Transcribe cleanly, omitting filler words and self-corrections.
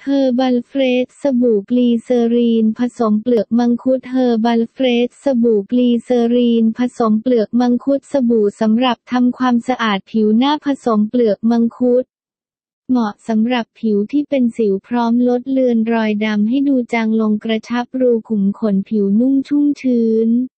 เฮอร์บัลเฟรชสบู่กลีเซอรีนผสมเปลือกมังคุดเฮอร์บัลเฟรชสบู่กลีเซอรีนผสมเปลือกมังคุดสบู่สำหรับทำความสะอาดผิวหน้าผสมเปลือกมังคุดเหมาะสำหรับผิวที่เป็นสิวพร้อมลดเลือนรอยดำให้ดูจางลงกระชับรูขุมขนผิวนุ่มชุ่มชื้น